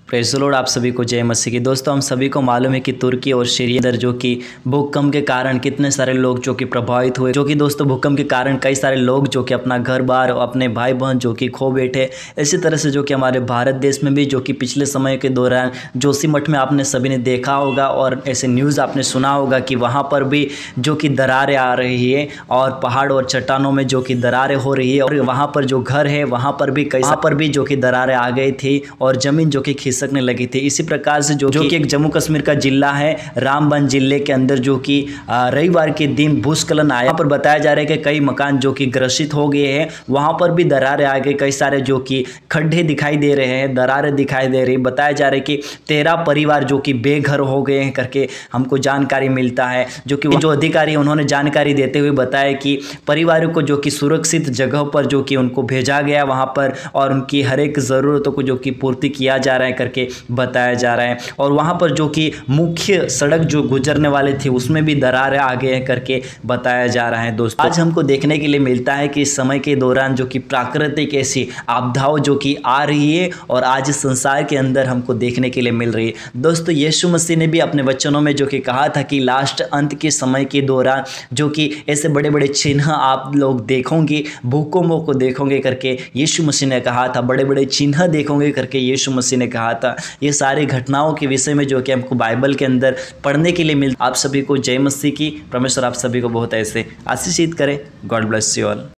Praise the Lord. आप सभी को जय मसीह की। दोस्तों, हम सभी को मालूम है कि तुर्की और सीरिया अंदर जो कि भूकंप के कारण कितने सारे लोग जो कि प्रभावित हुए, जो कि दोस्तों भूकंप के कारण कई सारे लोग जो कि अपना घर बार, अपने भाई बहन जो कि खो बैठे। इसी तरह से जो कि हमारे भारत देश में भी जो कि पिछले समय के दौरान जोशीमठ में आपने सभी ने देखा होगा और ऐसे न्यूज़ आपने सुना होगा कि वहाँ पर भी जो कि दरारें आ रही है और पहाड़ और चट्टानों में जो कि दरारें हो रही है और वहाँ पर जो घर है वहाँ पर भी जो कि दरारें आ गई थी और ज़मीन जो कि खिसकने लगी थी। इसी प्रकार से जो कि एक जम्मू कश्मीर का जिला है, रामबन जिले के अंदर जो कि रविवार के दिन भूस्खलन आया। वहाँ पर बताया जा रहा है कि कई मकान जो कि ग्रसित हो गए हैं, वहाँ पर भी दरारें आ गई, कई सारे जो कि खड्डे दिखाई दे रहे हैं, दरारें दिखाई दे रही। बताया जा रहा है कि 13 परिवार जो कि बेघर हो गए हैं करके हमको जानकारी मिलता है। जो अधिकारी उन्होंने जानकारी देते हुए बताया कि परिवारों को जो कि सुरक्षित जगह पर जो कि उनको भेजा गया वहाँ पर और उनकी हर एक ज़रूरतों को जो कि पूर्ति किया जा रहा है करके बताया जा रहा है। और वहाँ पर जो कि मुख्य सड़क जो गुजरने वाले थे उसमें भी दरारें आ गए हैं करके बताया जा रहा है। दोस्तों, आज हमको देखने के लिए मिलता है कि इस समय के दौरान जो कि प्राकृतिक ऐसी आपदाओं जो कि आ रही है और आज संसार के अंदर हमको देखने के लिए मिल रही है। दोस्तों, यीशु मसीह ने भी अपने वचनों में जो कि कहा था कि लास्ट अंत के समय के दौरान जो कि ऐसे बड़े बड़े चिन्ह आप लोग देखोगे, भूकंपों को देखोगे करके यीशु मसीह ने कहा था, बड़े बड़े चिन्ह देखोगे करके यीशु मसीह ने कहा था। ये सारी घटनाओं के विषय में जो कि हमको बाइबल के अंदर पढ़ने के लिए मिलता। आप सभी को जय मसीह की। परमेश्वर आप सभी को बहुत ऐसे आशीषित करे। God bless you all.